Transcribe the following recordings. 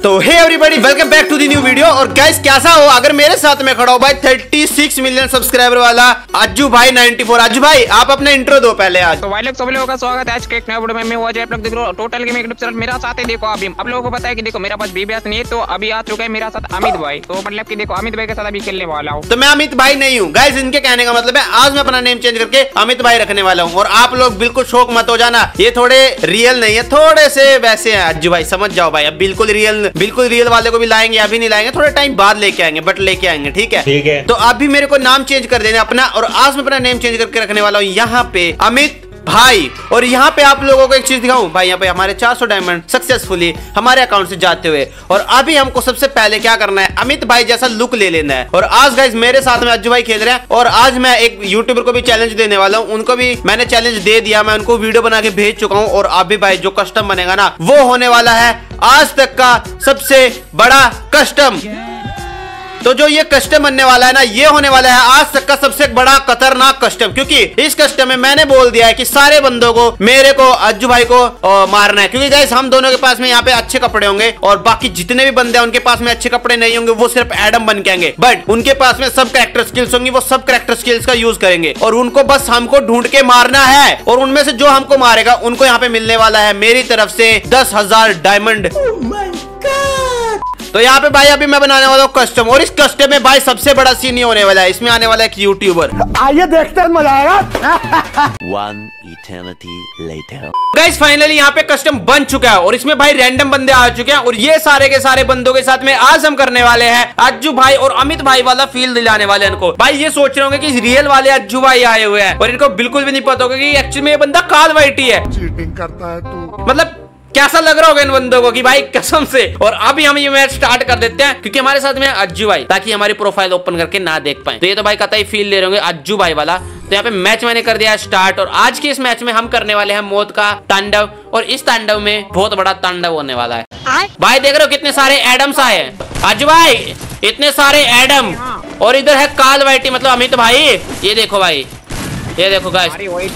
तो hey everybody welcome back to the new video. और guys कैसा हो अगर मेरे साथ में खड़ा हो भाई 36 मिलियन सब्सक्राइबर वाला अज्जू भाई 94। अज्जू भाई आप अपना इंट्रो दो पहले। आज तो भाई लोग सब लोगों का स्वागत है आज के एक नए वीडियो में। मैं हुआ आप लोग देख रहे हो टोटल गेम यूट्यूब चैनल मेरा साथ है। देखो अभी आप लोगों को पता है कि देखो मेरा पास बीबीएस नहीं है, तो अभी आ चुका है मेरा साथ अमित भाई। तो मतलब कि देखो अमित भाई के साथ अभी खेलने वाला हूँ। तो मैं अमित भाई नहीं हूँ गाइस, इनके कहने का मतलब है आज मैं अपना नेम चेंज करके अमित भाई रखने वाला हूँ। और आप लोग बिल्कुल शौक मत हो जाना, ये थोड़े रियल नहीं है, थोड़े से वैसे हैं अज्जू भाई, समझ जाओ भाई। अब बिल्कुल रियल वाले को भी लाएंगे, अभी नहीं लाएंगे, थोड़े टाइम बाद लेके आएंगे, बट लेके आएंगे। ठीक है तो अभी मेरे को नाम चेंज कर देना अपना, और आज मैं अपना नेम चेंज करके रखने वाला हूँ यहाँ पे अमित भाई। और यहाँ पे आप लोगों को एक चीज दिखाऊं भाई, यहाँ पे हमारे 400 डायमंड सक्सेसफुली हमारे अकाउंट से जाते हुए। और अभी हमको सबसे पहले क्या करना है, अमित भाई जैसा लुक ले लेना है। और आज गाइस मेरे साथ में अज्जू भाई खेल रहे हैं, और आज मैं एक यूट्यूबर को भी चैलेंज देने वाला हूँ। उनको भी मैंने चैलेंज दे दिया, मैं उनको वीडियो बना के भेज चुका हूँ। और अभी भाई जो कस्टम बनेगा ना, वो होने वाला है आज तक का सबसे बड़ा कस्टम। तो जो ये कस्टम बनने वाला है ना, ये होने वाला है आज तक का सबसे बड़ा खतरनाक कस्टम। क्योंकि इस कस्टम में मैंने बोल दिया है कि सारे बंदों को, मेरे को, अज्जू भाई को मारना है। क्योंकि गाइस हम दोनों के पास में यहाँ पे अच्छे कपड़े होंगे, और बाकी जितने भी बंदे हैं उनके पास में अच्छे कपड़े नहीं होंगे, वो सिर्फ एडम बन के आएंगे। बट उनके पास में सब कैरेक्टर स्किल्स होंगी, वो सब कैरेक्टर स्किल्स का यूज करेंगे, और उनको बस हमको ढूंढ के मारना है। और उनमें से जो हमको मारेगा उनको यहाँ पे मिलने वाला है मेरी तरफ से 10,000 डायमंड। तो यहाँ पे भाई अभी मैं बनाने वाला हूँ कस्टम, और इस कस्टम में भाई सबसे बड़ा सीन ये होने वाला है, इसमें आने वाला है एक यूट्यूबर। आइए देखते हैं, मजा आएगा। One eternity later. Guys finally यहाँ पे कस्टम बन चुका है, और इसमें भाई रैंडम बंदे आ चुके हैं। और ये सारे के सारे बंदों के साथ में आज हम करने वाले हैं अज्जू भाई और अमित भाई वाला फील दिलाने वाले हैं इनको। भाई ये सोच रहे होंगे कि रियल वाले अज्जू भाई आए हुए हैं, और इनको बिल्कुल भी नहीं पता होगा कि एक्चुअली में ये बंदा काल वाइटी है। चीटिंग करता है तू। मतलब कैसा लग रहा होगा इन बंदों को कि भाई कसम से। और अभी हम ये मैच स्टार्ट कर देते हैं, क्योंकि हमारे साथ में अज्जू भाई, ताकि हमारी प्रोफाइल ओपन करके ना देख पाए। तो ये तो भाई कतई फील ले रहे होंगे अज्जू भाई वाला। तो यहाँ पे मैच मैंने कर दिया स्टार्ट, और आज के इस मैच में हम करने वाले हैं मौत का तांडव। और इस तांडव में बहुत बड़ा तांडव होने वाला है। भाई देख रहे हो कितने सारे एडम्स आए हैं अज्जू भाई, इतने सारे एडम। और इधर है काल वाइटी मतलब अमित भाई। ये देखो भाई, ये देखो गाइस,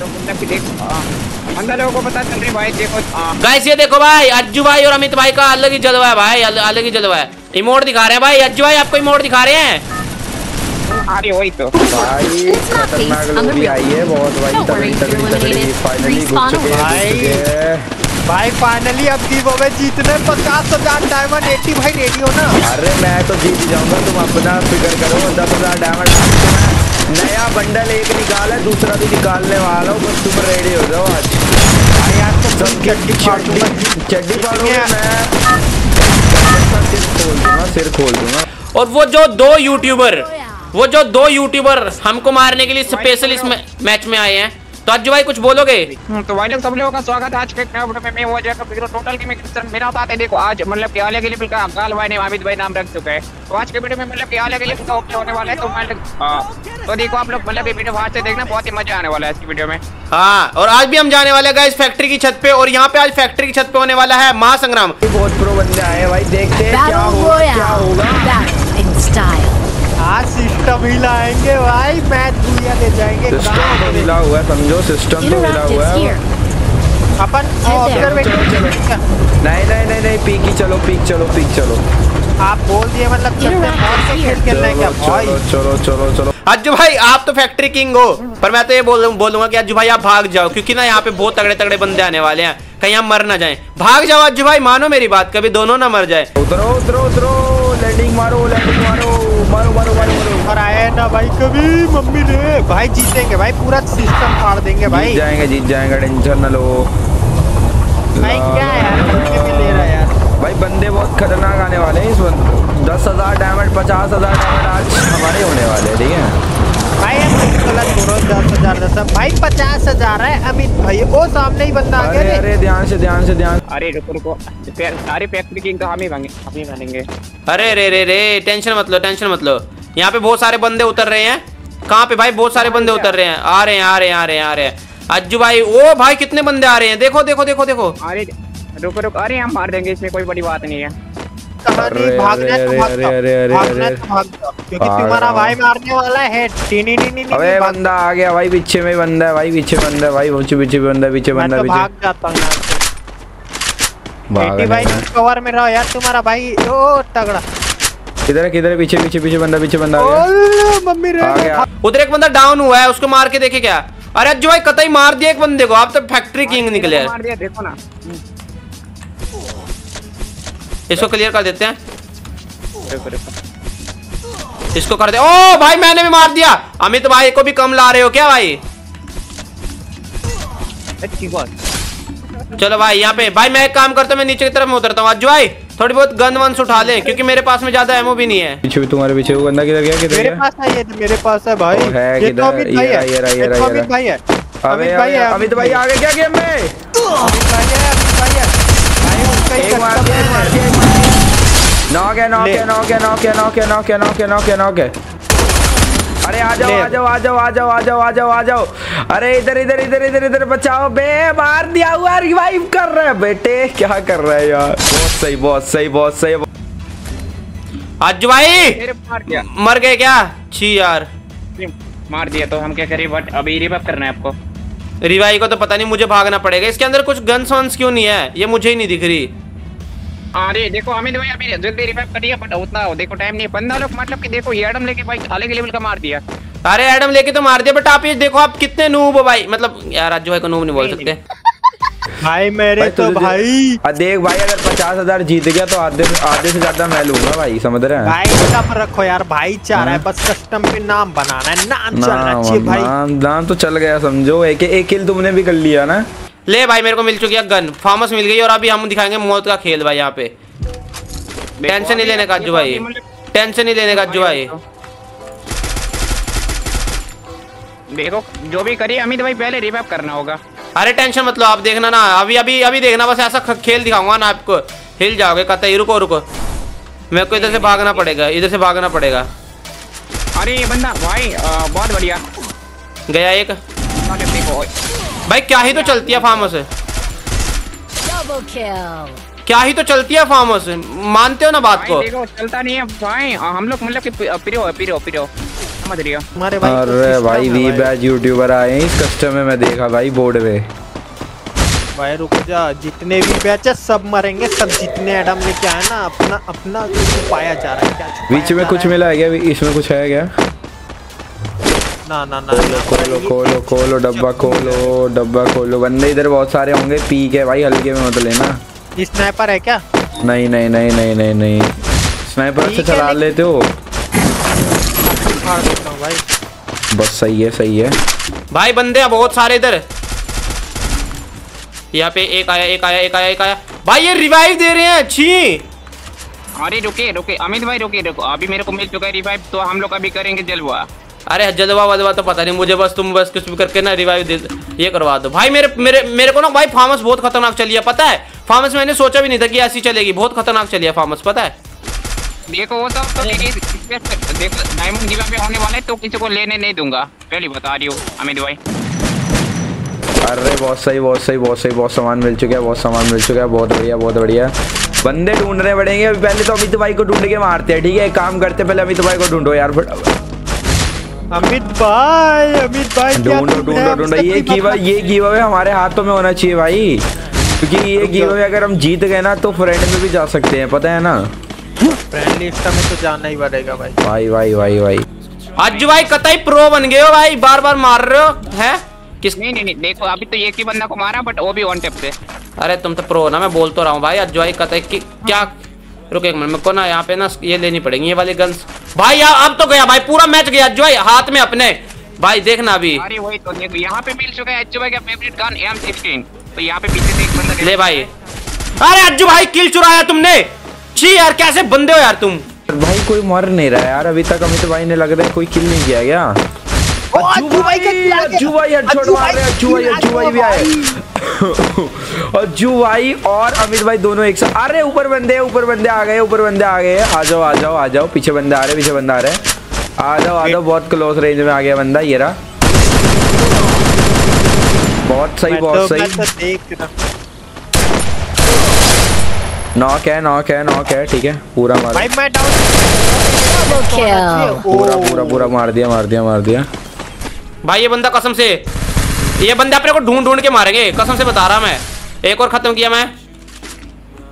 अंदर लोगों को पता चल रही भाई। देखो गाइस ये देखो भाई, अज्जू भाई और अमित भाई का अलग ही जलवा है भाई, अलग ही जलवा है। इमोट दिखा रहे हैं भाई, अज्जू भाई आपको इमोट दिखा रहे हैं। अरे वही तो भाई खतरनाक लोग भी आई है बहुत भाई, तगड़ी फाइनली घुस चुके हैं भाई फाइनली अब गिव जीतने 50,000 डायमंड। 80 भाई रेडी हो ना? अरे मैं तो जीत ही जाऊंगा, तुम अपना फिक्र करो। 10,000 डायमंड नया बंडल एक निकाला, दूसरा भी निकालने वाला हूँ, बस तुम रेडी हो जाओ। आज यार तो सब चड्डी फाड़ूंगा मैं, सिर खोल दूंगा। और वो जो दो यूट्यूबर हमको मारने के लिए स्पेशल इस मैच में आए हैं। तो अज्जू भाई कुछ बोलोगे? तो भाई लोग सब लोगों का स्वागत है आज के नए वीडियो में। मैं वो जो टोटल गेम मेरा साथ है। देखो आज मतलब कि अलग लेवल का काल भाई ने अमित भाई नाम रख चुका है। तो आज के वीडियो में मतलब कि अलग लेवल का ओपन होने वाला है। तो देखो आप लोग मतलब ये वीडियो बाहर से देखना, बहुत ही मजा आने वाला है इस वीडियो में। हाँ, और आज भी हम जाने वाले हैं गाइस फैक्ट्री की छत पे, और यहाँ पे आज फैक्ट्री की छत पे होने वाला है महासंग्राम। बहुत प्रो बंदे आए भाई, देखते हैं क्या होगा। आज सिस्टम ही लाएंगे भाई, मैच दुनिया ले जाएंगे। सिस्टम तो मिला हुआ है, समझो सिस्टम तो मिला हुआ है। अपन नहीं पीक चलो। आप बोल दिए मतलब खेलना है क्या भाई? चलो अज्जू भाई आप तो फैक्ट्री किंग हो, पर मैं तो ये बोलूंगा कि अज्जू भाई आप भाग जाओ, क्योंकि ना यहाँ पे बहुत तगड़े बंदे आने वाले हैं, कहीं हम मर ना जाएं। भाग जाओ अज्जू भाई, मानो मेरी बात, कभी दोनों ना मर जाए। उतरो लैंडिंग मारो और आए ना भाई कभी मम्मी ने। भाई जीतेंगे भाई, पूरा सिस्टम फाड़ देंगे भाई। जीत जाएंगे, टेंशन न लो भाई। क्या यार में ले रहा है यार भाई, बंदे बहुत खतरनाक आने वाले हैं इस वक्त। 10,000 डायमंड 50,000 डायमंड आज हमारे होने वाले हैं। ठीक है भाई, 10,000 भाई 50,000 है अमित भाई, वो सामने ही बंदा आ गया। अरे ध्यान से। अरे रुको सारी फैक्ट्री किंग तो हम ही बनेंगे। अरे रे टेंशन मत लो। यहाँ पे बहुत सारे बंदे उतर रहे हैं। कहाँ पे भाई? बहुत सारे बंदे उतर रहे हैं, आ रहे हैं अज्जू भाई। ओ भाई कितने बंदे आ रहे हैं, देखो। अरे रुको अरे हम मार देंगे, इसमें कोई बड़ी बात नहीं है। क्योंकि तुम्हारा भाई मारने वाला है। अबे बंदा आ गया भाई, पीछे में बंदा है भाई, पीछे बंदा है भाई, पीछे बंदा, पीछे बंदा, भाग जाता हूं। भाई भाई कवर में रहो यार, तुम्हारा भाई ओ तगड़ा। किधर किधर? पीछे पीछे पीछे बंदा मम्मी आ गया। उधर एक बंदा डाउन हुआ है, उसको मार के देखे क्या? अरे अज्जू भाई कतई मार दिया एक बंदे को, आप तो फैक्ट्री किंग निकले मार दिया, देखो ना। इसको क्लियर कर देते हैं, इसको कर दे। ओ भाई मैंने भी मार दिया। अमित भाई को भी कम ला रहे हो क्या भाई? चलो भाई यहाँ पे भाई मैं एक काम करता हूँ, मैं नीचे की तरफ में उतरता हूँ। अज्जू भाई थोड़ी बहुत गन वंस उठा ले, क्योंकि मेरे पास में ज्यादा एमो भी नहीं है। पीछे भी तुम्हारे पीछे वो बंदा किधर गया? किधर मेरे गया? पास है, ये मेरे पास है भाई। है ये तो अमित भाई है, ये ये तो अमित भाई है। अबे अमित भाई आ गए क्या गेम में? अमित भाई है, अमित भाई है भाई, उसका ही एक मार कस्टम दिया, है। मार दिया, नॉक है, नॉक है, नॉक है, नॉक है, नॉक है, नॉक है, नॉक है, नॉक है, नॉक है। अरे आ जाओ आ जाओ आ जाओ आ जाओ आ जाओ आ जाओ आ जाओ। अरे इधर इधर इधर इधर इधर बचाओ बे, मार दिया हुआ, रिवाइव कर रहा है बेटे, क्या कर रहा है यार? बहुत सही बहुत सही बहुत सही। अज्जू भाई मार दिया, मर गए क्या? छी यार मार दिया तो हम क्या करें? बट अभी रिवाइव करना है आपको। रिवाई को तो पता नहीं, मुझे भागना पड़ेगा। इसके अंदर कुछ गन्स वंस क्यों नहीं है? ये मुझे ही नहीं दिख रही। अरे देखो अमित भाई अभी जल्दी रिवाइव करिए, बट उतना देखो टाइम नहीं है। बंदा लोग मतलब कि देखो ये एडम लेके भाई अलग लेवल का मार दिया। अरे एडम लेके तो मार दिया, बट आप ये देखो आप कितने नूब हो भाई। मतलब यार अज्जू भाई को नूब नहीं बोल सकते भाई मेरे तो भाई देख भाई, अगर 50,000 जीत गया तो आधे से ज्यादा मैं लूंगा भाई, समझ रहे हैं? भाई सब रखो यार, भाई चाह रहा है बस कस्टम पे नाम बनाना है, नाम चलना चाहिए भाई। नाम तो चल गया समझो। एक किल तुमने भी कर लिया ना। ले भाई मेरे को मिल चुकी है गन, फार्मस मिल गई, और अभी हम दिखाएंगे मौत का खेल भाई। यहाँ पे टेंशन नहीं लेने का अज्जू भाई, टेंशन नहीं लेने का अज्जू भाई। देखो जो भी करिए अमित भाई पहले रिवाइव करना होगा। अरे टेंशन मत लो, आप देखना ना, अभी अभी अभी देखना, बस ऐसा खेल दिखाऊंगा ना आपको, हिल जाओगे कतई। रुको रुको, मेरे को इधर से भागना पड़ेगा, इधर से भागना पड़ेगा। अरे ये बंदा भाई बहुत बढ़िया गया एक। देखो भाई क्या ही तो चलती है फार्मस, क्या ही तो चलती है फार्मस, मानते हो ना बात को? देखो चलता नहीं है भाई, हम लोग मतलब कि पिरो समझ रही हो हमारे भाई। अरे भाई वी बैच यूट्यूबर आए इस कस्टम में, मैं देखा भाई बोर्ड पे। भाई रुक जा, जितने भी बैच है सब मरेंगे, सब जितने एडम लेके आए ना अपना अपना छुपाया जा रहा है। क्या बीच में कुछ मिला है क्या? इसमें कुछ है क्या? ना ना ना, खोलो खोलो खोलो डब्बा खोलो, डब्बा खोलो। बंदे इधर बहुत सारे होंगे, पी के भाई हल्के में मत लेना। स्नाइपर है क्या? नहीं नहीं नहीं नहीं नहीं नहीं, स्नाइपर से चला लेते हो भाई। बस सही है सही है भाई। बंदे बहुत सारे इधर, यहाँ पे एक आया एक आया एक आया एक आया। भाई ये रिवाइव दे रहे हैं, छी। अरे रुके रुके अमित भाई रुके, रुको अभी मेरे को मिल चुका है रिवाइव, तो हम लोग अभी करेंगे जलवा। अरे जलवा वलवा तो पता नहीं मुझे, बस तुम बस कुछ भी करके ना रिवाइव दे ये करवा दो भाई। मेरे को ना भाई फार्मस बहुत खतरनाक चली है, पता है? फार्मस मैंने सोचा भी नहीं था कि ऐसी चलेगी, बहुत खतरनाक चली है फार्मस, पता है? देखो वो सब तो देखो डायमंड गिव अवे होने वाला है, तो किसी को लेने नहीं दूंगा, पहले बता रही हूँ अमित भाई। अरे बहुत सही बहुत सही बहुत सही, बहुत सामान मिल चुका है, बहुत सामान मिल चुका है, बहुत बढ़िया बहुत बढ़िया। बंदे ढूंढने पड़ेंगे अभी, पहले तो अमित भाई को ढूंढ के मारते हैं, ठीक है? एक काम करते पहले अमित भाई को ढूंढो यार। अमित भाई ढूंढो ढूंढो ढूंढो। ये गिव अवे हमारे हाथों में होना चाहिए भाई, क्योंकि ये गिव अवे अगर हम जीत गए ना तो फ्रेंड में भी जा सकते हैं, पता है ना? फ्रेंड लिस्ट में तो जाना ही पड़ेगा भाई। भाई भाई भाई भाई अज्जू भाई कतई प्रो बन गए हो भाई, बार बार मार रहे हो हैं? किस नहीं नहीं नहीं, देखो अभी तो एक ही बंदा को मारा, बट वो भी वन टैप से। अरे तुम तो प्रो ना, मैं बोल तो रहा हूँ भाई। अज्जू भाई कतई क्या? रुको एक मिनट, मेरे को ना यहाँ पे ना ये लेनी पड़ेगी, ये वाली गन्स भाई। यार अब तो गया भाई, पूरा मैच गया अज्जू भाई हाथ में अपने भाई, देखना अभी। अरे वही तो देखो यहाँ पे मिल चुका है अज्जू भाई का फेवरेट गन M16, तो यहाँ पे पीछे से एक बंदा ले भाई। अरे अज्जू भाई किल चुराया तुमने, छी यार कैसे बंदे हो यार तुम। भाई कोई मर नहीं रहा यार अभी तक, अमित भाई ने लग रहा है कोई किल नहीं किया क्या? अज्जू भाई हेडशॉट मार रहे हैं, अज्जू भाई भी आए। अज्जू भाई और अमित भाई दोनों एक साथ। अरे ऊपर बंदे आ गए, ऊपर बंदे आ गए। आ जाओ आ जाओ आ जाओ, पीछे बंदे आ रहे, पीछे बंदा आ रहे। आ जाओ बहुत क्लोज रेंज में आ गया बंदा, ये रहा। बहुत सही बहुत सही। नॉक है ठीक है, पूरा मार भाई मैं डाउन पूरा पूरा पूरा मार दिया भाई। ये बंदा कसम से, ये बंदा अपने को ढूंढ के मारेंगे, कसम से बता रहा मैं। एक और खत्म किया मैं।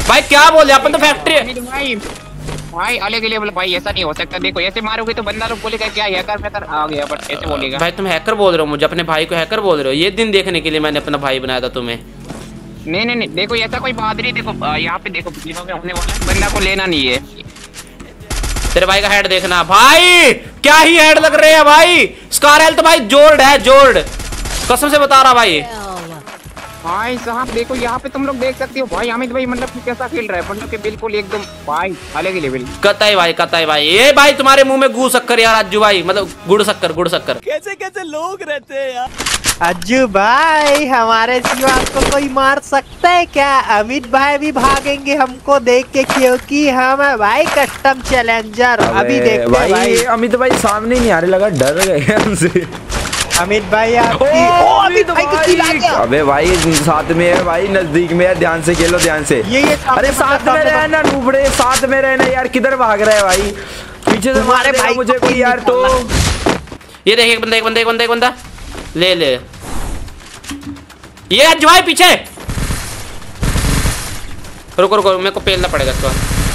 भाई क्या बोले अपन तो फैक्ट्री भाई अलग लेवल भाई, ऐसा नहीं हो सकता। देखो ऐसे मारोगे तो बंदा लोग बोलेगा क्या हैकर आ गया, बट ऐसे बोलेगा। भाई तुम हैकर बोल रहे हो मुझे, अपने भाई को हैकर बोल रहे हो? ये दिन देखने के लिए मैंने अपना भाई बनाया था तुम्हें। नहीं, देखो ऐसा कोई बात नहीं। देखो यहाँ पे देखो में होने वाला है, बंदा को लेना नहीं है। तेरे भाई का हेड देखना भाई, क्या ही हेड लग रहे हैं भाई। स्कारल तो भाई जोर्ड है, जोर्ड कसम से बता रहा भाई। भाई साहब देखो यहाँ पे तुम लोग देख सकते हो भाई अमित भाई मतलब कि कैसा खेल रहा है, मतलब कि बिल्कुल एकदम भाई अलग ही लेवल। कतई भाई ये भाई तुम्हारे मुंह में गू शक्कर यार अज्जू भाई, मतलब गुड़ शक्कर। कैसे लोग रहते हैं यार। अज्जू भाई हमारे सिवा आपको कोई मार सकता है क्या? अमित भाई भी भागेंगे हमको देख के, क्योंकि हम है भाई कस्टम चैलेंजर। अभी देखते हैं भाई। अमित भाई सामने नहीं आ रहे, लगा डर गए हमसे। अमित भाई अमित भाई को किल आ गया। अबे भाई साथ में है भाई, नजदीक में है, ध्यान से खेलो ध्यान से। ये अरे साथ में रहना नूबड़े, साथ में रहना यार। किधर भाग रहा है भाई? पीछे से मारे भाई मुझे कोई यार। तो ये देख एक बंदा ले ये अज्जू भाई पीछे। रुको मेरे को पेलना पड़ेगा इसको।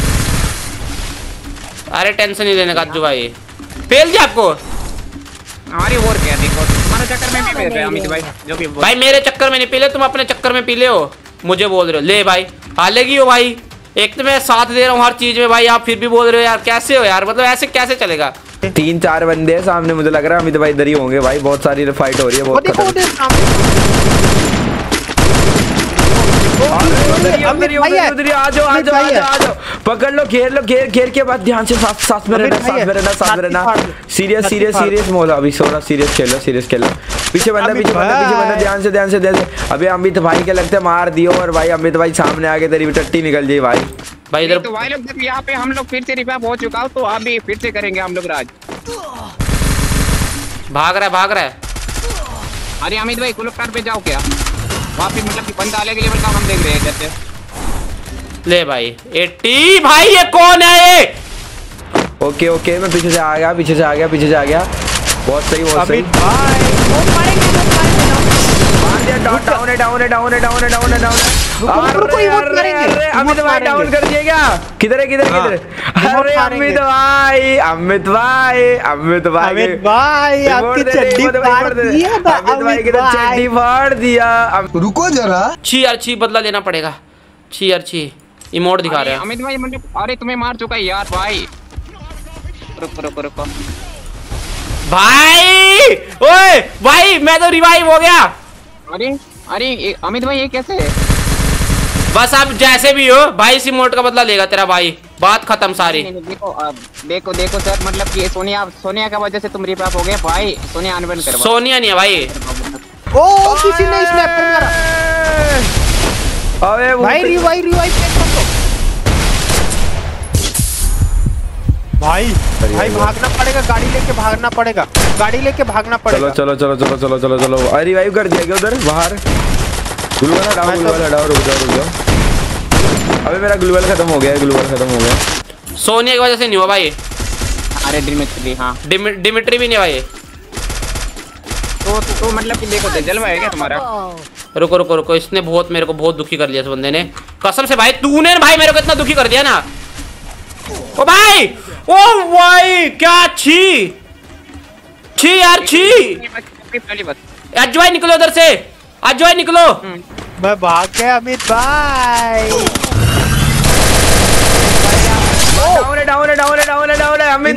अरे टेंशन नहीं लेने का अज्जू भाई, पेल दिया आपको। अरे और क्या, देखो तुम्हारे चक्कर में भी पेल रहे अमित भाई, जो भी भाई मेरे चक्कर में नहीं पीले, तुम अपने चक्कर में पीले हो, मुझे बोल रहे हो। ले भाई हालेगी हो भाई, एक तो मैं साथ दे रहा हूँ हर चीज में भाई, आप फिर भी बोल रहे हो यार। कैसे हो यार, मतलब ऐसे कैसे चलेगा? 3-4 बंदे हैं सामने, मुझे लग रहा है अमित भाई इधर ही होंगे भाई। बहुत सारी फाइट हो रही है, बहुत आ जाओ, पकड़ लो, घेर के बाद ध्यान से साथ में रहना। सीरियस मोड अभी, थोड़ा सीरियस खेलो। पीछे बंदा ध्यान से। अभी अमित भाई के लगते मार दियो, और भाई अमित भाई सामने आके तेरी टट्टी निकल जाए भाई इधर। तो भाई लोग देखो यहाँ पे हम लोग फिर से रिवाइव हो चुका हो, तो अभी फिर से करेंगे हम लोग राज। भाग रहा है। अरे अमित भाई कुलकार पे जाओ क्या, वहाँ पे मतलब कि बंदा अलग लेवल का हम देख रहे हैं जैसे। ले भाई 80 भाई, ये कौन है ये? ओके मैं पीछे से आ गया। बहुत सही। अमित भाई डाउन कर दिया क्या? किधर है? अरे अमित भाई आपकी चड्डी फाड़ दिया। रुको जरा। छी बदला लेना पड़ेगा। छी इमोट दिखा रहे हैं अमित भाई, मतलब अरे तुम्हें मार चुका है यार भाई। रुको भाई, ओए भाई मैं तो रिवाइव हो गया। अरे अमित भाई ये कैसे है? बस आप जैसे भी हो भाई, इसी मोड का बदला लेगा तेरा भाई, बात खत्म सारी। देखो सर, मतलब कि सोनिया का वजह से तुम रिवाइव हो गए भाई। सोनिया अनबन कर। सोनिया नहीं है भाई। ओ किसी ने स्नैपर मारा। अबे भाई रिवाइव भाई भागना पड़ेगा, गाड़ी लेके भागना पड़ेगा। चलो। अरे रिवाइव कर दिया क्या उधर बाहर? ग्लूवाल हटाओ, रुक जाओ। अबे मेरा ग्लूवाल खत्म हो गया। सोनिया की वजह से नहीं हुआ भाई। अरे डिमिट्री, हाँ डिमिट्री भी नहीं भाई। तो मतलब कि देखो जलवा है क्या तुम्हारा? रुको, इसने मेरे को बहुत दुखी कर लिया इस बंदे ने, कसम से भाई। तूने भाई मेरे को इतना दुखी कर दिया ना। ओ भाई क्या छी यार। अज्जू भाई निकलो उधर से, अज्जू भाई निकलो। मैं भाग गया अमित भाई। डाउन है अमित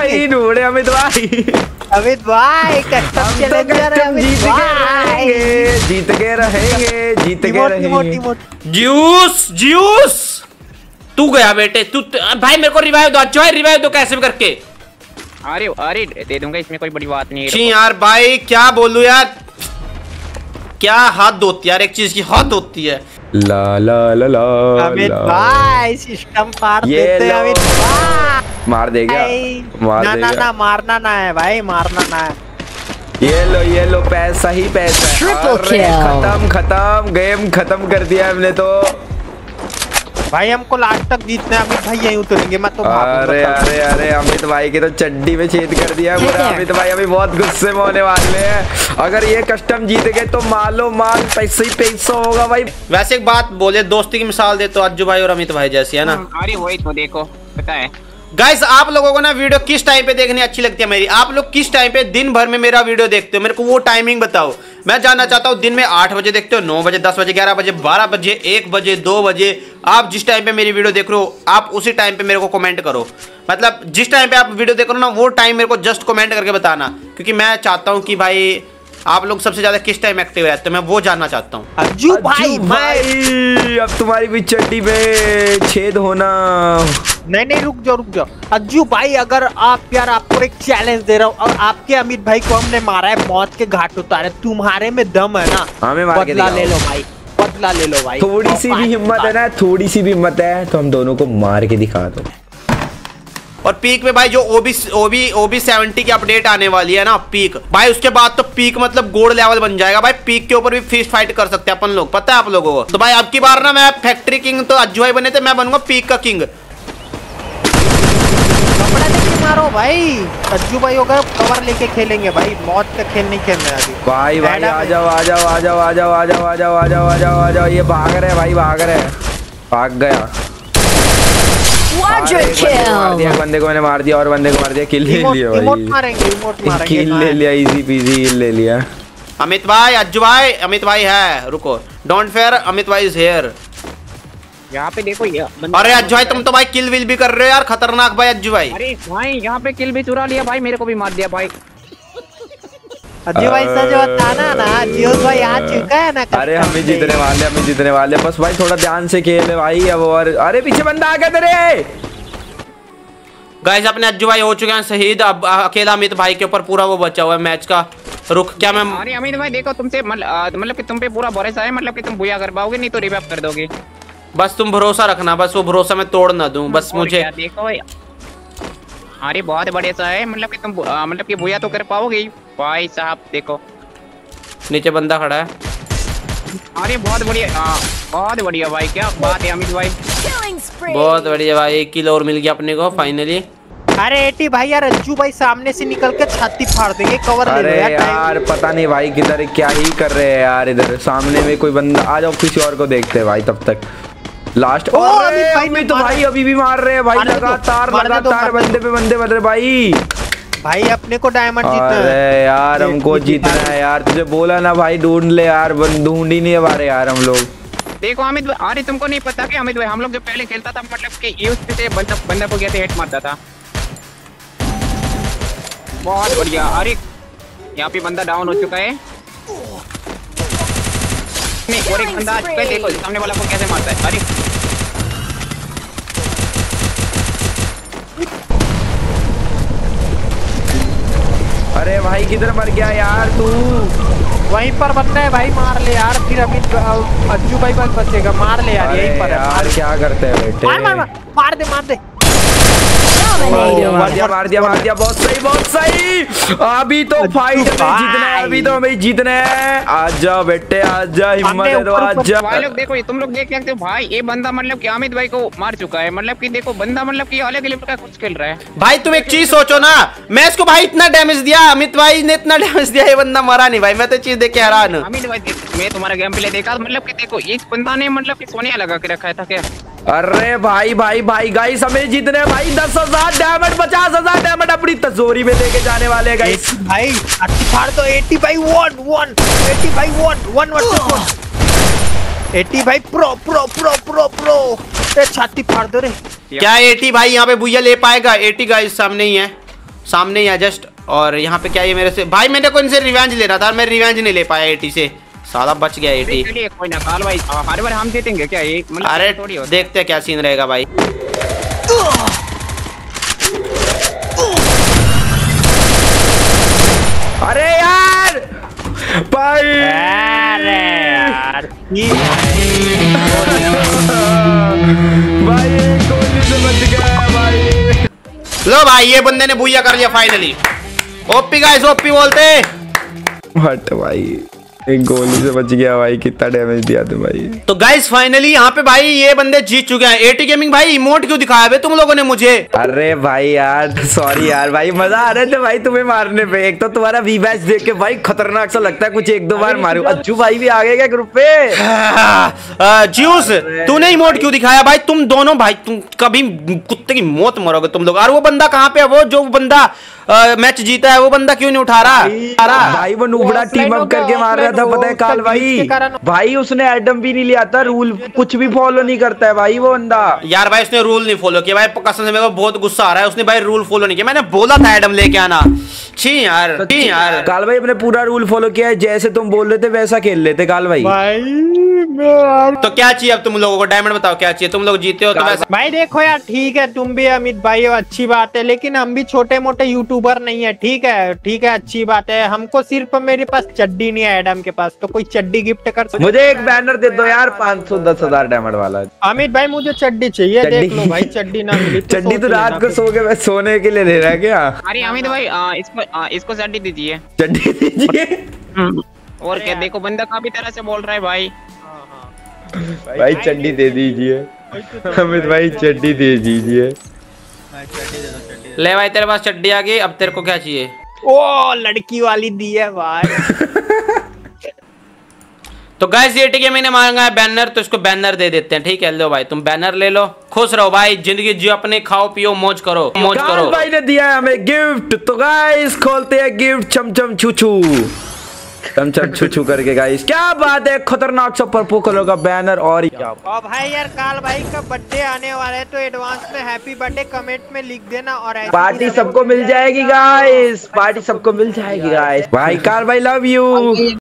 भाई कस्टम चैलेंजर है अमित भाई। जीत के रहेंगे। ज्यूस तू गया बेटे, तू भाई मेरे को रिवाइव दो, अच्छा रिवाइव दो कैसे भी करके। अरे दे दूंगा, इसमें कोई बड़ी बात नहीं है। यार भाई क्या बोलूं यार, क्या हाथ धोती यार, एक चीज की हाथ धोती है। ला अमित भाई सिस्टम पार देते हैं अमित भाई। मार देगा ना मारना ना है भाई, मारना ना है। ये लो पैसा ही पैसा। खत्म गेम खत्म कर दिया हमने तो। भाई हमको लास्ट तक जीतना है। अमित भाई यहीं उतरेंगे, मैं तो अरे अरे अरे अमित भाई के तो चड्डी में छेद कर दिया पूरा। अमित भाई अभी बहुत गुस्से में होने वाले हैं। अगर ये कस्टम जीत गए तो मालो माल पैसे ही पैसा होगा भाई। वैसे एक बात बोले, दोस्ती की मिसाल दे तो अज्जू भाई और अमित भाई जैसी है ना। अरे वही तो देखो पता है गाइस, आप लोगों को ना वीडियो किस टाइम पे देखनी अच्छी लगती है मेरी? आप लोग किस टाइम पे दिन भर में मेरा वीडियो देखते हो? मेरे को वो टाइमिंग बताओ। मैं जानना चाहता हूँ, दिन में 8 बजे देखते हो, 9 बजे, 10 बजे, 11 बजे, 12 बजे, 1 बजे, 2 बजे? आप जिस टाइम पे मेरी वीडियो देख रहे हो, आप उसी टाइम पे मेरे को कमेंट करो। मतलब जिस टाइम पे आप वीडियो देख रहे हो ना, वो टाइम मेरे को जस्ट कमेंट करके बताना, क्योंकि मैं चाहता हूँ कि भाई आप लोग सबसे ज्यादा किस टाइम एक्टिव रहते हो, मैं वो जानना चाहता हूँ। अज्जू भाई अब तुम्हारी भी चड्डी पे छेद होना। नहीं रुक जाओ। अज्जू भाई, अगर आप यार, आपको एक चैलेंज दे रहा हूँ, और आपके अमित भाई को हमने मारा है, मौत के घाट उतारे, तुम्हारे में दम है ना, हमें मार के बदला ले लो भाई, बदला ले लो भाई। थोड़ी सी भी हिम्मत है ना, थोड़ी सी भी हिम्मत है तो हम दोनों को मार के दिखा दो। और पीक में भाई जो ओबी 70 की अपडेट आने वाली है ना, पीक भाई, उसके बाद तो पीक मतलब गोल्ड लेवल बन जाएगा भाई। पीक के ऊपर भी फिस्ट फाइट कर सकते हैं अपन लोग, पता है आप लोगों को। तो भाई अब की बार ना, मैं फैक्ट्री किंग तो अज्जू भाई बने थे, मैं बनूंगा पीक का किंग। कपड़ा लेके मारो भाई, अज्जू भाई होगा, कवर लेके खेलेंगे भाई, मौत का खेल नहीं खेलना है अभी। भाई आ जाओ। ये भाग रहे भाई, भाग रहे, भाग गया। बंदे को मैंने मार दिया और बंदे को मार दिया, किल ले लिया भाई। रिमोट मारेंगे किल ले लिया, इजी पीजी किल ले लिया। अमित भाई, अज्जू भाई, अमित भाई है, रुको, डोंट फेयर, अमित भाई इज हियर। यहाँ पे देखो ये। अरे अज्जू भाई, तुम तो भाई किल विल भी कर रहे हो यार, खतरनाक भाई अज्जू भाई। अरे भाई यहाँ पे किल भी चुरा लिया भाई, मेरे को भी मार दिया भाई। अज्जू भाई सच बताना ना, जियो भाई आ चुका है ना। अरे हमें जीतने वाले बस भाई, थोड़ा ध्यान से खेले भाई अब। और अरे पीछे बंदा आ गया तेरे। गाइस, अपने अज्जू भाई हो चुके हैं शहीद, अब अकेला अमित भाई के ऊपर पूरा वो बचा हुआ है मैच का। रुक, क्या मैं? अरे अमित भाई देखो, तुमसे मतलब कि तुम पे पूरा भरोसा है, मतलब कि तुम बुया कर पाओगे, नहीं तो रिवाइव कर दोगे। बस तुम भरोसा रखना, बस वो भरोसा मैं तोड़ ना दूं, बस मुझे। देखो भाई, अरे बहुत बढ़िया सा है, मतलब कि तुम मतलब कि बुया तो कर पाओगे भाई साहब। देखो नीचे बंदा खड़ा है। अरे बहुत बढ़िया भाई, क्या बात है अमित भाई, बहुत बढ़िया भाई, 1 किलो और मिल गया अपने को फाइनली। अरे एटी भाई यार, अज्जू भाई सामने से निकल के छाती फाड़ देंगे, कवर ले लो यार। पता नहीं भाई किधर क्या ही कर रहे हैं यार, इधर सामने में कोई बंदा। आ जाओ, किसी और को देखते हैं भाई, तब तक लास्ट। अमित तो भाई अभी भी मार रहे हैं भाई, लगातार बंदे पे बंदे बन रहे भाई। भाई अपने को डायमंड जीतना है। अरे यार हमको जीतना है यार, तुझे बोला ना भाई, ढूंढ ले यार, ढूंढ ही नहीं है बारे यार हम लोग। देखो अमित भाई, अरे तुमको नहीं पता कि अमित भाई, हम लोग जब पहले खेलता था, मतलब कि ये उससे बंदा को कैसे हिट मारता था। बहुत बढ़िया। अरे यहाँ पे बंदा डाउन हो चुका है, और एक बंदा आ चुका है, देखो सामने वाला को कैसे मारता है। अरे अरे भाई किधर मर गया यार तू? वहीं पर बंदा है भाई, मार ले यार, फिर अमित अज्जू भाई बस बचेगा, मार ले यार, यहीं पर है यार। क्या करते हैं बेटे? मार दे। मार दिया, बहुत सही। अभी तो फाइट में जीतना है, अभी तो हमें जीतना है। आजा बेटे आजा, हिम्मत है तो आजा। भाई लोग देखो, तुम लोग देख सकते हो भाई, ये बंदा मतलब कि अमित भाई को मार चुका है, मतलब कि देखो बंदा मतलब कि अलग लेवल का कुछ खेल रहा है भाई। तुम एक चीज सोचो ना, मैं इसको भाई इतना डैमेज दिया, अमित भाई ने इतना डैमेज दिया, ये बंदा मरा नहीं भाई। मैं तो चीज देख के हैरान हूं। अमित भाई मैं तुम्हारा गेम प्ले देखा, मतलब कि देखो एक बंदा ने मतलब कि सोनिया लगा के रखा था क्या। अरे भाई गाइस, हमें जीतने भाई 10,000 डायमंड, 50,000 डायमंड अपनी तिजोरी में लेके जाने वाले गाइस। भाई फाड़ तो 80 भाई 1 80 भाई प्रो छाती फाड़ दो रे। क्या 80 भाई यहाँ पे बुया ले पाएगा? 80 गाइस सामने ही है जस्ट। और यहाँ पे क्या ये मेरे से भाई, मैंने को इनसे रिवेंज लेना था, मैं रिवेंज नहीं ले पाया 80 से, साला बच गया 80। कोई ना काल भाई, हर बार हम जीतेंगे क्या ये? मतलब अरे देखते हैं क्या सीन रहेगा भाई। अरे यार भाई, अरे यार भाई गोली से बच गया भाई। लो भाई, ये बंदे ने बुया कर लिया फाइनली। ओपी गाइस, ओपी बोलते हट भाई। एक गोली से बच गया भाई, कितना डैमेज दिया था भाई। तो गाइस फाइनली यहाँ पे भाई ये बंदे जीत चुके हैं। एटी गेमिंग भाई इमोट क्यों दिखाया बे तुम लोगों ने मुझे? अरे भाई यार सॉरी यार भाई, मजा आ रहा था भाई तुम्हें मारने पे। एक तो तुम्हारा वी बैच देख के भाई खतरनाक सा लगता है, कुछ एक दो बार मारू। अज्जू भाई भी आ गए क्या ग्रुप पे? ज्यूस तूने इमोट क्यों दिखाया भाई? तुम दोनों भाई तुम कभी कुत्ते की मौत मरोगे तुम लोग। और वो बंदा कहाँ पे है? वो जो बंदा मैच जीता है वो बंदा क्यों नहीं उठा रहा? भाई वो नुबड़ा टीम अप करके मार रहा था, पता है काल भाई। भाई उसने एडम भी नहीं लिया था, रूल कुछ भी फॉलो नहीं करता है भाई वो बंदा। यार भाई उसने रूल नहीं फॉलो किया भाई, कसम से मेरे को बहुत गुस्सा आ रहा है। उसने भाई रूल फॉलो नहीं किया, मैंने बोला था एडम लेके आना। छी यार काल भाई अपने पूरा रूल फॉलो किया है, जैसे तुम बोल रहे थे वैसा खेल लेते काल भाई। तो क्या चाहिए अब तुम लोगों को? डायमंड बताओ क्या चाहिए? तुम लोग जीते हो तो वैसा। भाई देखो यार ठीक है तुम भी अमित भाई हो, अच्छी बात है, लेकिन हम भी छोटे मोटे यूट्यूबर नहीं है। ठीक है अच्छी बात है। हमको सिर्फ मेरे पास चड्डी नहीं है एडम के पास, तो कोई चड्डी गिफ्ट कर। मुझे एक बैनर दे दो यार 510,000 डायमंड वाला। अमित भाई मुझे चड्डी चाहिए, देख लो भाई चड्डी ना मिली तो चड्डी तो रात को सो के सोने के लिए ले रहा है क्या? अरे अमित भाई इसको चड्डी दीजिए। चड्डी दीजिए। और क्या, देखो बंदा काफी तरह से बोल रहा है भाई। भाई चड्डी दे दीजिए अमित भाई, चड्डी दे दीजिए। ले भाई तेरे पास चड्डी आ गई, अब तेरे को क्या चाहिए? ओ लड़की वाली दी है भाई। तो गाइस ये ठीक है, मैंने मांगा है बैनर, तो इसको बैनर दे देते हैं। ठीक है लो भाई तुम बैनर ले लो, खुश रहो भाई, जिंदगी जियो अपने, खाओ पियो मौज करो मौज करो। भाई ने दिया है हमें गिफ्ट, तो गाइस खोलते हैं गिफ्ट। चमचम छुछू चमचम छुछू करके गाइस, क्या बात है, खतरनाक सा पर्पल कलर का बैनर। और भाई यार काल भाई का बर्थडे आने वाला है, तो एडवांस में हैप्पी बर्थडे कमेंट में लिख देना। और पार्टी सबको मिल जाएगी गाइस, पार्टी सबको मिल जाएगी गाइस। भाई काल भाई लव यू।